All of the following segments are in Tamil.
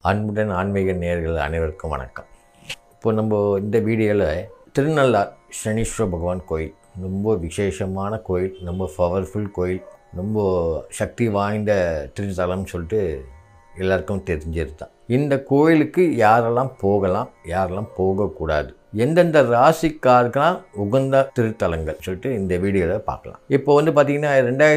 அன்புடன் ஆன்மீக நேயர்கள் அனைவருக்கும் வணக்கம். இப்போ நம்ம இந்த வீடியோவில் திருநள்ளார் சனீஸ்வர பகவான் கோயில் ரொம்ப விசேஷமான கோயில், ரொம்ப பவர்ஃபுல் கோயில், ரொம்ப சக்தி வாய்ந்த திருத்தலம்னு சொல்லிட்டு எல்லாருக்கும் தெரிஞ்சது தான். இந்த கோயிலுக்கு யாரெல்லாம் போகலாம், யாரெல்லாம் போகக்கூடாது, எந்தெந்த ராசிக்காருக்கெல்லாம் உகந்த திருத்தலங்கள் சொல்லிட்டு இந்த வீடியோவில் பார்க்கலாம். இப்போ பார்த்திங்கன்னா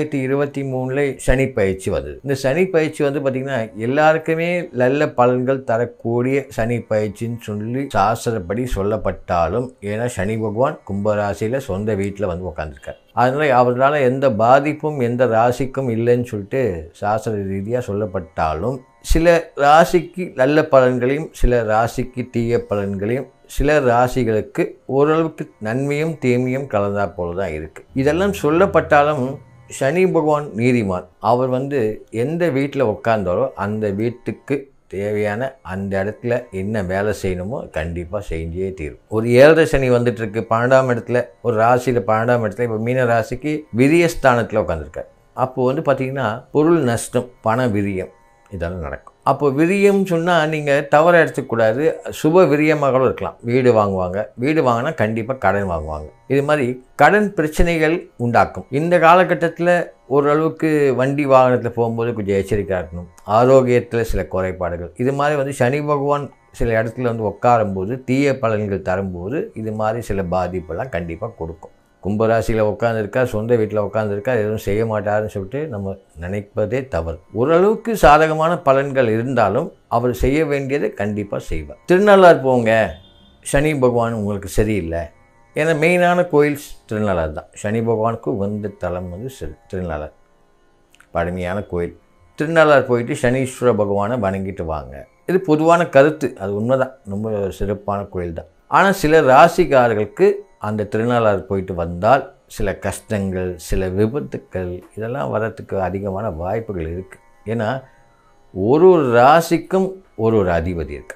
2023 சனி பயிற்சி வருது. இந்த சனி பயிற்சி பார்த்திங்கன்னா எல்லாருக்குமே நல்ல பலன்கள் தரக்கூடிய சனி பயிற்சின்னு சொல்லி சாஸ்திரப்படி சொல்லப்பட்டாலும், ஏன்னா சனி பகவான் கும்பராசியில் சொந்த வீட்டில் உட்காந்துருக்கார். அதனால் அவரால் எந்த பாதிப்பும் எந்த ராசிக்கும் இல்லைன்னு சொல்லிட்டு சாஸ்திர ரீதியாக சொல்லப்பட்டாலும், சில ராசிக்கு நல்ல பலன்களையும் சில ராசிக்கு தீய பலன்களையும் சில ராசிகளுக்கு ஓரளவுக்கு நன்மையும் தீமையும் கலந்தா போல தான் இருக்குது. இதெல்லாம் சொல்லப்பட்டாலும் சனி பகவான் நீதிமான். அவர் எந்த வீட்டில் உட்கார்ந்தாரோ அந்த வீட்டுக்கு தேவையான அந்த இடத்துல என்ன வேலை செய்யணுமோ கண்டிப்பாக செஞ்சே தீரும். ஒரு 7 சனி வந்துட்டுருக்கு 12ஆம் இடத்துல, ஒரு ராசியில் 12ஆம் இடத்துல. இப்போ மீன ராசிக்கு விரியஸ்தானத்தில் உட்காந்துருக்கார். அப்போது பார்த்திங்கன்னா பொருள் நஷ்டம், பண விரியம் இதெல்லாம் நடக்கும். அப்போ விரியம் சொன்னால் நீங்கள் தவற எடுத்துக்கூடாது. சுப விரியமாக இருக்கலாம். வீடு வாங்குவாங்க, வீடு வாங்கினா கண்டிப்பாக கடன் வாங்குவாங்க. இது மாதிரி கடன் பிரச்சனைகள் உண்டாக்கும். இந்த காலகட்டத்தில் ஓரளவுக்கு வண்டி வாகனத்தில் போகும்போது கொஞ்சம் எச்சரிக்கையாக இருக்கணும். ஆரோக்கியத்தில் சில குறைபாடுகள், இது மாதிரி சனி பகவான் சில இடத்துல உட்காரும்போது தீய பலன்கள் தரும்போது இது மாதிரி சில பாதிப்பெல்லாம் கண்டிப்பாக கொடுக்கும். கும்பராசியில் உட்காந்துருக்கா, சொந்த வீட்டில் உட்காந்துருக்கா, எதுவும் செய்ய மாட்டாருன்னு சொல்லிட்டு நம்ம நினைப்பதே தவறு. ஓரளவுக்கு சாதகமான பலன்கள் இருந்தாலும் அவர் செய்ய வேண்டியதை கண்டிப்பாக செய்வார். திருநள்ளார் போங்க, சனி பகவான் உங்களுக்கு சரியில்லை. ஏன்னா மெயினான கோயில் திருநள்ளார் தான். சனி பகவானுக்கு உகந்த தலம் திருநள்ளார், பழமையான கோயில். திருநள்ளார் போயிட்டு சனீஸ்வர பகவானை வணங்கிட்டு வாங்க. இது பொதுவான கருத்து, அது உண்மைதான். ரொம்ப சிறப்பான கோயில் தான். ஆனால் சில ராசிக்காரர்களுக்கு அந்த திருநள்ளார் போயிட்டு வந்தால் சில கஷ்டங்கள், சில விபத்துக்கள் இதெல்லாம் வரத்துக்கு அதிகமான வாய்ப்புகள் இருக்குது. ஏன்னா ஒரு ராசிக்கும் ஒரு அதிபதி இருக்கு.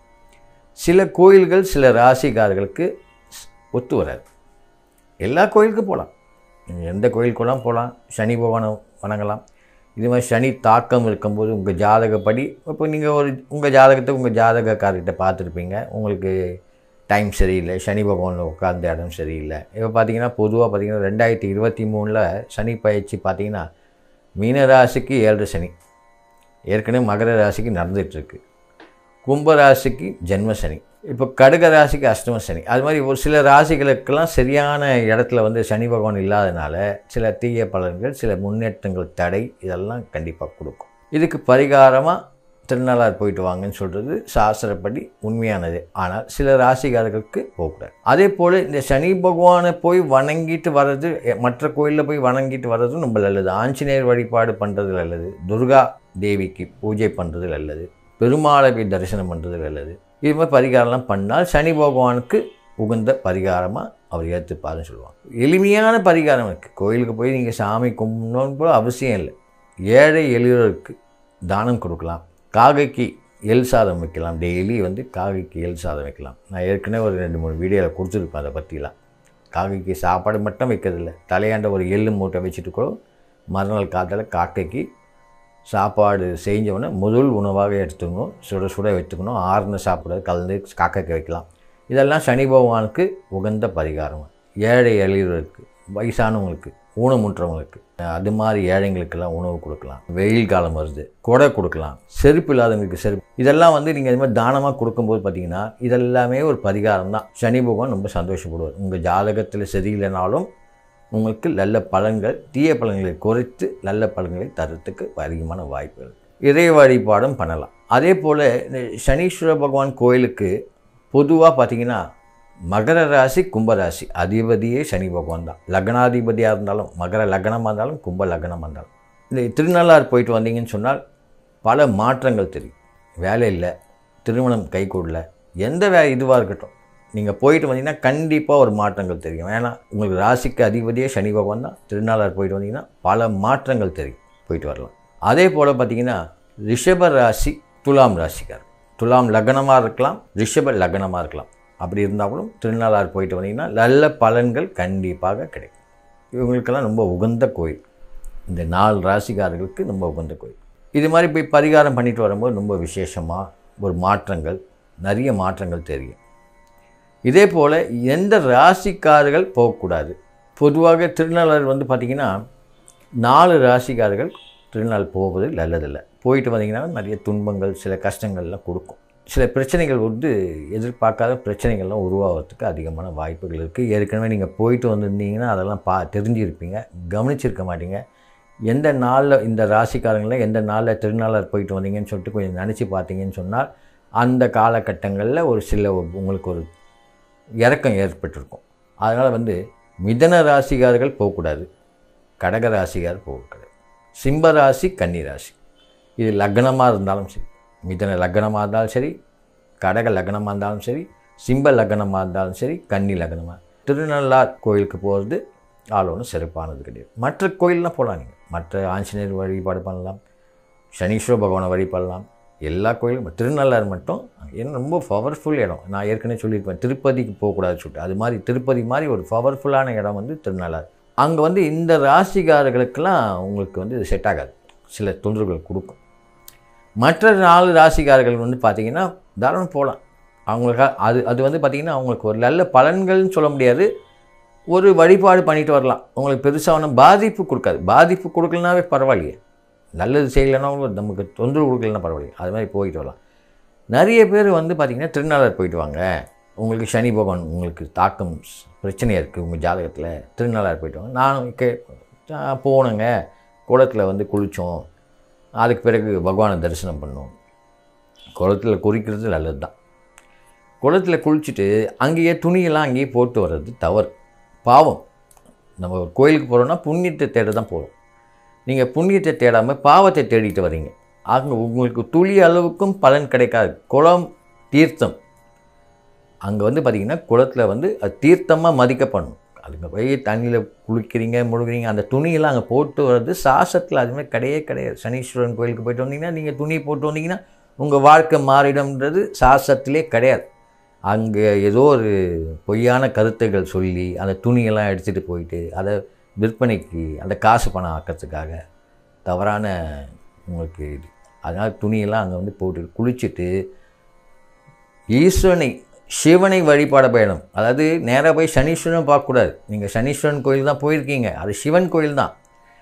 சில கோயில்கள் சில ராசிக்காரர்களுக்கு ஒத்து வராது. எல்லா கோயிலுக்கும் போகலாம், எந்த கோயிலுக்கெல்லாம் போகலாம், சனி பகவானை வணங்கலாம். இது மாதிரி சனி தாக்கம் இருக்கும்போது உங்கள் ஜாதகப்படி, இப்போ நீங்கள் உங்கள் ஜாதகத்தை உங்கள் ஜாதகக்காரர்கிட்ட பார்த்துருப்பீங்க. உங்களுக்கு டைம் சரியில்லை, சனி பகவானில் உட்கார்ந்த இடம் சரியில்லை. இப்போ பார்த்தீங்கன்னா பொதுவாக பார்த்தீங்கன்னா 2023 சனி பயிற்சி பார்த்தீங்கன்னா மீன ராசிக்கு 7 சனி, ஏற்கனவே மகர ராசிக்கு நடந்துகிட்ருக்கு. கும்ப ராசிக்கு ஜென்ம சனி, இப்போ கடக ராசிக்கு அஷ்டம சனி. அது மாதிரி ஒரு சில ராசிகளுக்கெல்லாம் சரியான இடத்துல சனி பகவான் இல்லாதனால சில தீய பலன்கள், சில முன்னேற்றங்கள், தடை இதெல்லாம் கண்டிப்பாக கொடுக்கும். இதுக்கு பரிகாரமாக திருநள்ளார் போயிட்டு வாங்கன்னு சொல்கிறது சாஸ்திரப்படி உண்மையானது. ஆனால் சில ராசிக்காரர்களுக்கு போகக்கூடாது. அதே போல் இந்த சனி பகவானை போய் வணங்கிட்டு வர்றது, மற்ற கோயிலில் போய் வணங்கிட்டு வர்றதும் ரொம்ப நல்லது. ஆஞ்சநேயர் வழிபாடு பண்ணுறது நல்லது, துர்கா தேவிக்கு பூஜை பண்ணுறது நல்லது, பெருமாளை போய் தரிசனம் பண்ணுறது நல்லது. இது மாதிரி பரிகாரம்லாம் பண்ணால் சனி பகவானுக்கு உகந்த பரிகாரமாக அவர் ஏற்றுப்பாருன்னு சொல்லுவாங்க. எளிமையான பரிகாரம் இருக்குது. கோயிலுக்கு போய் நீங்கள் சாமி கும்பிடணும்னு போல அவசியம் இல்லை. ஏழை எளியோருக்கு தானம் கொடுக்கலாம். காக்கைக்கு எள் சாதம் வைக்கலாம். டெய்லி காக்கைக்கு எள் சாதம் வைக்கலாம். நான் ஏற்கனவே ஒரு 2-3 வீடியோவில் கொடுத்துருப்பேன் அதை பற்றிலாம். காக்கைக்கு சாப்பாடு மட்டும் வைக்கிறதில்ல, தலையாண்ட ஒரு எள்ளு மூட்டை வச்சுட்டு கூட மறுநாள் காலத்தில் காக்கைக்கு சாப்பாடு செஞ்சவொடனே முதல் உணவாக எடுத்துக்கணும், சுட சுட வைத்துக்கணும். ஆறுன சாப்பிட கலந்து காக்கைக்கு வைக்கலாம். இதெல்லாம் சனி பகவானுக்கு உகந்த பரிகாரம். ஏழை எளியவருக்கு, வயசானவங்களுக்கு, ஊனமுற்றவங்களுக்கு, அது மாதிரி ஏழைங்களுக்கெல்லாம் உணவு கொடுக்கலாம். வெயில் காலம் வருது, கொடை கொடுக்கலாம். செருப்பு இல்லாதவங்களுக்கு செருப்பு. இதெல்லாம் நீங்கள் இது மாதிரி தானமாக கொடுக்கும்போது பார்த்தீங்கன்னா இதெல்லாமே ஒரு பரிகாரம் தான். சனி பகவான் ரொம்ப சந்தோஷப்படுவார். உங்கள் ஜாதகத்தில் சரியில்லைனாலும் உங்களுக்கு நல்ல பலன்கள், தீய பலன்களை குறைத்து நல்ல பலன்களை தரத்துக்கு அதிகமான வாய்ப்புகள். இறை வழிபாடும் பண்ணலாம். அதே போல் இந்த சனீஸ்வர பகவான் கோயிலுக்கு பொதுவாக பார்த்திங்கன்னா மகர ராசி கும்பராசி அதிபதியே சனி பகவான் தான். லக்னாதிபதியாக இருந்தாலும், மகர லக்னமாக இருந்தாலும், கும்ப லக்னமாக இருந்தாலும், இந்த திருநள்ளார் போயிட்டு வந்தீங்கன்னு சொன்னால் பல மாற்றங்கள் தெரியும். வேலை இல்லை, திருமணம் கைகூடல, எந்த இதுவாக இருக்கட்டும், நீங்கள் போயிட்டு வந்தீங்கன்னா கண்டிப்பாக ஒரு மாற்றங்கள் தெரியும். ஏன்னா உங்களுக்கு ராசிக்கு அதிபதியே சனி பகவான் தான். திருநள்ளார் போயிட்டு வந்தீங்கன்னா பல மாற்றங்கள் தெரியும், போயிட்டு வரலாம். அதே போல் பார்த்திங்கன்னா ரிஷப ராசி துலாம் ராசிக்கார், துலாம் லக்னமாக இருக்கலாம், ரிஷப லக்னமாக இருக்கலாம். அப்படி இருந்தால் கூட திருநள்ளார் போயிட்டு வந்தீங்கன்னா நல்ல பலன்கள் கண்டிப்பாக கிடைக்கும். இவங்களுக்கெல்லாம் ரொம்ப உகந்த கோயில். இந்த 4 ராசிக்காரர்களுக்கு ரொம்ப உகந்த கோயில். இது மாதிரி போய் பரிகாரம் பண்ணிட்டு வரும்போது ரொம்ப விசேஷமாக ஒரு மாற்றங்கள், நிறைய மாற்றங்கள் தெரியும். இதே போல் எந்த ராசிக்காரர்கள் போகக்கூடாது. பொதுவாக திருநள்ளாறு வந்து பார்த்திங்கன்னா 4 ராசிக்காரர்கள் திருநாள் போவது நல்லதில்லை. போயிட்டு வந்தீங்கன்னா நிறைய துன்பங்கள், சில கஷ்டங்கள்லாம் கொடுக்கும். சில பிரச்சனைகள் வந்து எதிர்பார்க்காத பிரச்சனைகள்லாம் உருவாகிறதுக்கு அதிகமான வாய்ப்புகள் இருக்குது. ஏற்கனவே நீங்கள் போயிட்டு வந்திருந்தீங்கன்னா அதெல்லாம் தெரிஞ்சிருப்பீங்க, கவனிச்சிருக்க மாட்டீங்க. எந்த நாளில் இந்த ராசிக்காரங்கள எந்த நாளில் திருநாளார் போயிட்டு வந்தீங்கன்னு சொல்லிட்டு கொஞ்சம் நினச்சி பார்த்தீங்கன்னு சொன்னால் அந்த காலகட்டங்களில் ஒரு சில உங்களுக்கு ஒரு இறக்கம் ஏற்பட்டிருக்கும். அதனால் வந்து மிதன ராசிக்காரர்கள் போகக்கூடாது, கடக ராசிக்காரர் போகக்கூடாது, சிம்ம ராசி, கன்னி ராசி. இது லக்னமாக இருந்தாலும் சரி, மிதன லக்னமாக இருந்தாலும் சரி, கடக லக்னமாக இருந்தாலும் சரி, சிம்ம லக்னமாக இருந்தாலும் சரி, கன்னி லக்னமாக திருநள்ளார் கோயிலுக்கு போகிறது ஒன்றும் சிறப்பானது கிடையாது. மற்ற கோயிலெலாம் போகலாம். நீங்கள் மற்ற ஆஞ்சநேயர் வழிபாடு பண்ணலாம், சனீஸ்வர பகவானை வழிபடலாம், எல்லா கோயிலும். திருநள்ளாறு மட்டும் ஏன்னா ரொம்ப பவர்ஃபுல் இடம். நான் ஏற்கனவே சொல்லியிருப்பேன், திருப்பதிக்கு போகக்கூடாதுன்னு சொல்லிட்டு. அது மாதிரி திருப்பதி மாதிரி ஒரு பவர்ஃபுல்லான இடம் வந்து திருநள்ளாறு. அங்கே வந்து இந்த ராசிக்காரர்களுக்கெல்லாம் உங்களுக்கு வந்து இது செட் ஆகாது, சில தொந்தரவுகள் கொடுக்கும். மற்ற 4 ராசிக்காரர்கள் வந்து பார்த்திங்கன்னா தாராளம் போகலாம். அவங்களுக்கு அது வந்து பார்த்திங்கன்னா அவங்களுக்கு ஒரு நல்ல பலன்கள்னு சொல்ல முடியாது, ஒரு வழிபாடு பண்ணிட்டு வரலாம். உங்களுக்கு பெருசாக ஒன்றும் பாதிப்பு கொடுக்காது. பாதிப்பு கொடுக்கலனாவே பரவாயில்லையே, நல்லது செய்யலைன்னா நமக்கு தொந்தரவு கொடுக்கலன்னா பரவாயில்லையே, அது மாதிரி போயிட்டு வரலாம். நிறைய பேர் வந்து பார்த்திங்கன்னா திருநள்ளாறு போயிட்டு வாங்க, உங்களுக்கு சனி பகவான் உங்களுக்கு தாக்கம் பிரச்சனையாக இருக்குது உங்கள் ஜாதகத்தில், திருநள்ளாறு போயிட்டு வாங்க. நான் போனேங்க, குளத்தில் வந்து குளித்தோம், அதுக்கு பிறகு பகவானை தரிசனம் பண்ணோம். குளத்தில் குளிக்கிறது நல்லது தான். குளத்தில் குளிச்சுட்டு அங்கேயே துணியெல்லாம் அங்கேயே போட்டு வர்றது தவறு, பாவம். நம்ம ஒரு கோயிலுக்கு போகிறோன்னா புண்ணியத்தை தேட தான் போகிறோம். நீங்கள் புண்ணியத்தை தேடாமல் பாவத்தை தேடிட்டு வரீங்க. அங்கே உங்களுக்கு துளி அளவுக்கும் பலன் கிடைக்காது. குளம் தீர்த்தம், அங்கே வந்து பார்த்திங்கன்னா குளத்தில் வந்து அது தீர்த்தமாக மதிக்கப்படணும். அதுங்க போய் தண்ணியில் குளிக்கிறீங்க, முழுகிறீங்க, அந்த துணியெல்லாம் அங்கே போட்டு வர்றது சாஸ்திரத்தில் அதுமாதிரி கிடையாது. சனீஸ்வரன் கோயிலுக்கு போய்ட்டு வந்தீங்கன்னா நீங்கள் துணி போட்டு வந்தீங்கன்னா உங்கள் வாழ்க்கை மாறிடும்ன்றது சாஸ்திரத்திலே கிடையாது. அங்கே ஏதோ ஒரு பொய்யான கருத்துக்கள் சொல்லி அந்த துணியெல்லாம் எடுத்துகிட்டு போயிட்டு அதை விற்பனைக்கு அந்த காசு பணம் ஆக்கிறதுக்காக தவறான உங்களுக்கு இது. அதனால் துணியெல்லாம் அங்கே வந்து போட்டு குளிச்சுட்டு ஈஸ்வரனை சிவனை வழிபாட பயணம். அதாவது நேராக போய் சனீஸ்வரன் பார்க்கக்கூடாது. நீங்கள் சனீஸ்வரன் கோயில் தான் போயிருக்கீங்க, அது சிவன் கோயில் தான்.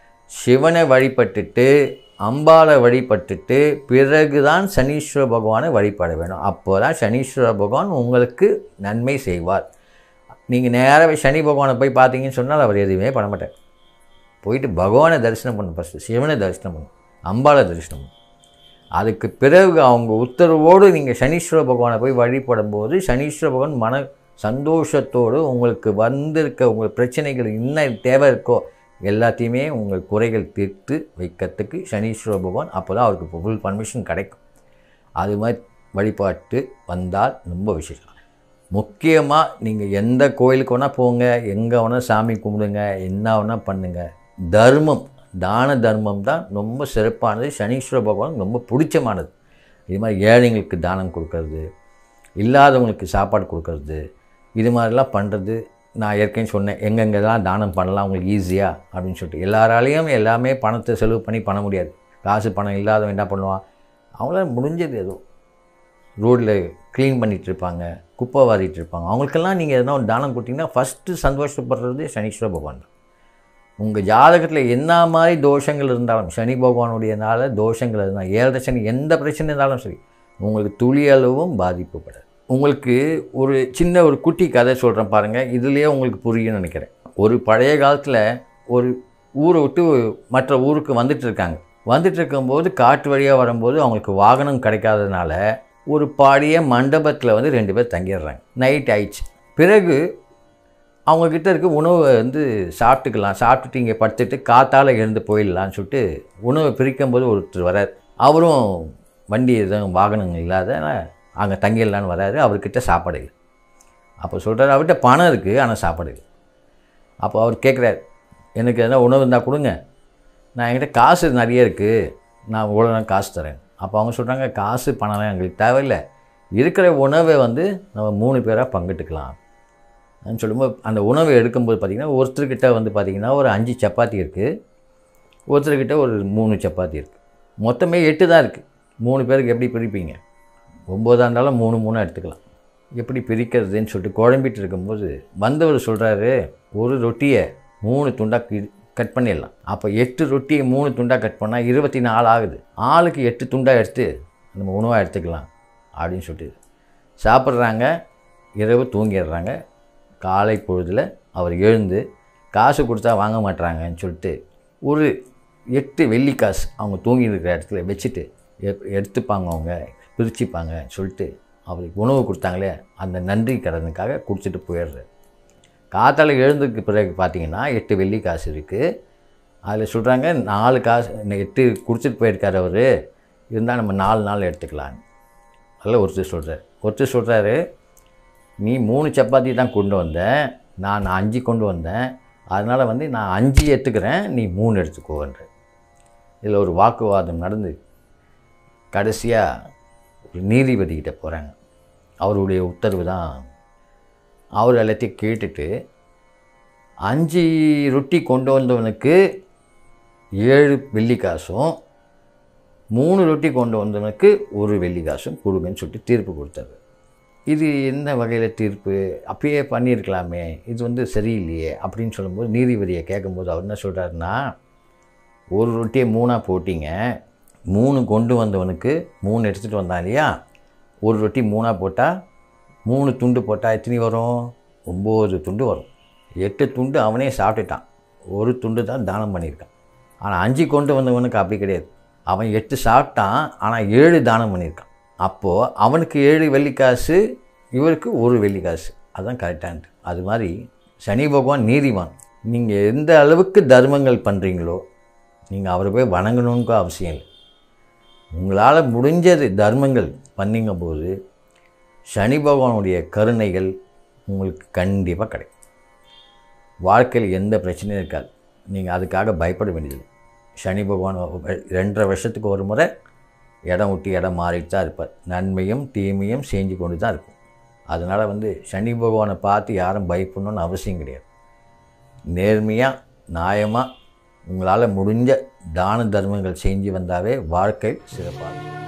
சிவனை வழிபட்டுட்டு அம்பாளை வழிபட்டுட்டு பிறகு தான் சனீஸ்வர பகவானை வழிபாட வேணும். அப்போ தான் சனீஸ்வர பகவான் உங்களுக்கு நன்மை செய்வார். நீங்கள் நேராக சனி பகவானை போய் பார்த்தீங்கன்னு சொன்னால் அவர் எதுவுமே பண்ண மாட்டார். போயிட்டு பகவானை தரிசனம் பண்ணணும், ஃபஸ்ட்டு சிவனை தரிசனம் பண்ணணும், அம்பாளை தரிசனம் பண்ணணும். அதுக்கு பிறகு அவங்க உத்தரவோடு நீங்கள் சனீஸ்வர பகவானை போய் வழிபடும் போது சனீஸ்வர பகவான் மன சந்தோஷத்தோடு உங்களுக்கு வந்திருக்க உங்கள் பிரச்சனைகள் என்ன தேவை இருக்கோ எல்லாத்தையுமே உங்கள் குறைகள் தீர்த்து வைக்கிறதுக்கு சனீஸ்வர பகவான் அப்போ தான் அவருக்கு ஃபுல் பர்மிஷன் கிடைக்கும். அது மாதிரி வழிபாட்டு வந்தால் ரொம்ப விசேஷம். முக்கியமாக நீங்கள் எந்த கோயிலுக்கு வேணால் போங்க, எங்கே வேணால் சாமி கும்பிடுங்க, என்ன வேணால் பண்ணுங்கள், தர்மம் தான தர்மம் தான் ரொம்ப சிறப்பானது, சனீஸ்வர பகவான் ரொம்ப பிடிச்சமானது. இது மாதிரி ஏழைங்களுக்கு தானம் கொடுக்கறது, இல்லாதவங்களுக்கு சாப்பாடு கொடுக்கறது, இது மாதிரிலாம் பண்ணுறது. நான் ஏற்கனவே சொன்னேன் எங்கெங்கெல்லாம் தானம் பண்ணலாம் உங்களுக்கு ஈஸியாக அப்படின்னு சொல்லிட்டு. எல்லாராலையும் எல்லாமே பணத்தை செலவு பண்ணி பண்ண முடியாது. காசு பணம் இல்லாதவன் என்ன பண்ணுவான், அவங்களால முடிஞ்சது ஏதோ ரோட்டில் க்ளீன் பண்ணிகிட்டு இருப்பாங்க, குப்பை வாரிட்டு இருப்பாங்க, அவங்களுக்கெல்லாம் நீங்கள் எதனா ஒரு தானம் கொடுத்தீங்கன்னா ஃபஸ்ட்டு சந்தோஷப்படுறது சனீஸ்வர பகவான் தான். உங்கள் ஜாதகத்தில் என்ன மாதிரி தோஷங்கள் இருந்தாலும், சனி பகவானுடையனால தோஷங்கள் இருந்தால், 7 சனி எந்த பிரச்சனை இருந்தாலும் சரி, உங்களுக்கு துளி அளவும் பாதிப்புப்படாது. உங்களுக்கு ஒரு சின்ன ஒரு குட்டி கதை சொல்கிறேன் பாருங்கள், இதுலேயே உங்களுக்கு புரியும்னு நினைக்கிறேன். ஒரு பழைய காலத்தில் ஒரு ஊரை விட்டு மற்ற ஊருக்கு வந்துட்டு இருக்கும்போது காட்டு வழியாக வரும்போது அவங்களுக்கு வாகனம் கிடைக்காததுனால ஒரு பாடிய மண்டபத்தில் வந்து 2 பேர் தங்கிடுறாங்க. நைட் ஆயிடுச்சு. பிறகு அவங்கக்கிட்ட இருக்க உணவை வந்து சாப்பிட்டுக்கலாம், சாப்பிட்டுட்டு இங்கே படுத்துட்டு காத்தால் எழுந்து போயிடலான்னு சொல்லிட்டு உணவை பிரிக்கும்போது ஒருத்தர் வரார். அவரும் வண்டி எதுவும் வாகனங்கள் இல்லாத அங்கே தங்கிடலான்னு வராரு. அவர்கிட்ட சாப்பாடு இல்லை. அப்போ சொல்கிறார், அவர்கிட்ட பணம் இருக்குது ஆனால் சாப்பாடு இல்லை. அப்போ அவர் கேட்குறாரு, எனக்கு எதனா உணவு இருந்தால் கொடுங்க, நான் என்கிட்ட காசு நிறைய இருக்குது, நான் இவ்வளோ நான் காசு தரேன். அப்போ அவங்க சொல்கிறாங்க, காசு பணம்லாம் எங்களுக்கு தேவையில்லை, இருக்கிற உணவை வந்து நம்ம 3 பேராக பங்கிட்டுக்கலாம் அப்படின்னு சொல்லும்போது அந்த உணவை எடுக்கும்போது பார்த்திங்கன்னா ஒருத்தர்கிட்ட வந்து பார்த்திங்கன்னா ஒரு 5 சப்பாத்தி இருக்குது, ஒருத்தர்கிட்ட ஒரு 3 சப்பாத்தி இருக்குது, மொத்தமே 8 தான் இருக்குது. 3 பேருக்கு எப்படி பிரிப்பீங்க? 9 இருந்தாலும் 3 3 எடுத்துக்கலாம். எப்படி பிரிக்கிறதுன்னு சொல்லிட்டு குழம்பிட்டு இருக்கும்போது வந்தவர் சொல்கிறாரு, ஒரு ரொட்டியை 3 துண்டாக கட் பண்ணிடலாம். அப்போ 8 ரொட்டியை 3 துண்டாக கட் பண்ணால் 24 ஆகுது. ஆளுக்கு 8 துண்டாக எடுத்து நம்ம உணவாக எடுத்துக்கலாம் அப்படின்னு சொல்லிட்டு சாப்பிட்றாங்க. இரவு தூங்கிடுறாங்க. காலை பொழுதில் அவர் எழுந்து காசு கொடுத்தா வாங்க மாட்டுறாங்கன்னு சொல்லிட்டு ஒரு 8 வெள்ளி காசு அவங்க தூங்கியிருக்கிற இடத்துல வச்சுட்டு எடுத்துப்பாங்க, அவங்க பிரிச்சுப்பாங்க சொல்லிட்டு அவருக்கு உணவு கொடுத்தாங்களே அந்த நன்றி கடனுக்காக கொடுத்துட்டு போயிடுறாரு. காத்தால எழுந்ததுக்கு பிறகு பார்த்தீங்கன்னா 8 வெள்ளி காசு இருக்குது. அதில் சொல்கிறாங்க 4 காசு 8 கொடுத்துட்டு போயிருக்காரு அவர், இருந்தால் நம்ம 4 நாள் எடுத்துக்கலான்னு. அதில் ஒருத்தர் சொல்கிறாரு, நீ 3 சப்பாத்தி தான் கொண்டு வந்தேன், நான் 5 கொண்டு வந்தேன், அதனால் வந்து நான் 5 எடுத்துக்கிறேன், நீ 3 எடுத்துக்கோன்ற. இதில் ஒரு வாக்குவாதம் நடந்து கடைசியாக ஒரு நீதிபதிக்கிட்ட போகிறாங்க. அவருடைய உத்தரவு தான். அவர் எல்லாத்தையும் கேட்டுட்டு 5 ரொட்டி கொண்டு வந்தவனுக்கு 7 வெள்ளி காசும் 3 ரொட்டி கொண்டு வந்தவனுக்கு 1 வெள்ளி காசும் கொடுங்கன்னு சொல்லிட்டு தீர்ப்பு கொடுத்தாரு. இது என்ன வகையில் தீர்ப்பு? அப்பயே பண்ணியிருக்கலாமே, இது வந்து சரியில்லையே அப்படின்னு சொல்லும்போது நீதிபதியை கேட்கும்போது அவர் என்ன சொல்கிறாருன்னா, ஒரு ரொட்டியை 3ஆக போட்டிங்க, 3 கொண்டு வந்தவனுக்கு 3 எடுத்துகிட்டு வந்தான் இல்லையா, ஒரு ரொட்டி 3ஆக போட்டால் 3 துண்டு போட்டால் எத்தனை வரும்? 9 துண்டு வரும். 8 துண்டு அவனே சாப்பிட்டுட்டான், ஒரு துண்டு தான் தானம் பண்ணியிருக்கான். ஆனால் 5 கொண்டு வந்தவனுக்கு அப்படி கிடையாது. அவன் 8 சாப்பிட்டான், ஆனால் 7 தானம் பண்ணியிருக்கான். அப்போது அவனுக்கு 7 வெள்ளிக்காசு, இவருக்கு 1 வெள்ளிக்காசு. அதுதான் கரெக்டானது. அது மாதிரி சனி பகவான் நீதிவான். நீங்கள் எந்த அளவுக்கு தர்மங்கள் பண்ணுறீங்களோ நீங்கள் அவரை போய் வணங்கணுன்னு அவசியம் இல்லை. உங்களால் முடிஞ்சது தர்மங்கள் பண்ணிங்க போது சனி பகவானுடைய கருணைகள் உங்களுக்கு கண்டிப்பாக கிடைக்கும். வாழ்க்கையில் எந்த பிரச்சனையும் இருக்காது. நீங்கள் அதுக்காக பயப்பட வேண்டியது. சனி பகவான் 2.5 வருஷத்துக்கு ஒரு முறை இடம் விட்டு இடம் மாறிட்டு தான் இருப்பார். நன்மையும் தீமையும் செஞ்சு கொண்டு தான் இருக்கும். அதனால் வந்து சனி பகவானை பார்த்து யாரும் பயப்படணும்னு அவசியம் கிடையாது. நேர்மையாக நியாயமாக உங்களால் முடிஞ்ச தான தர்மங்கள் செஞ்சு வந்தாவே வாழ்க்கை சிறப்பாகும்.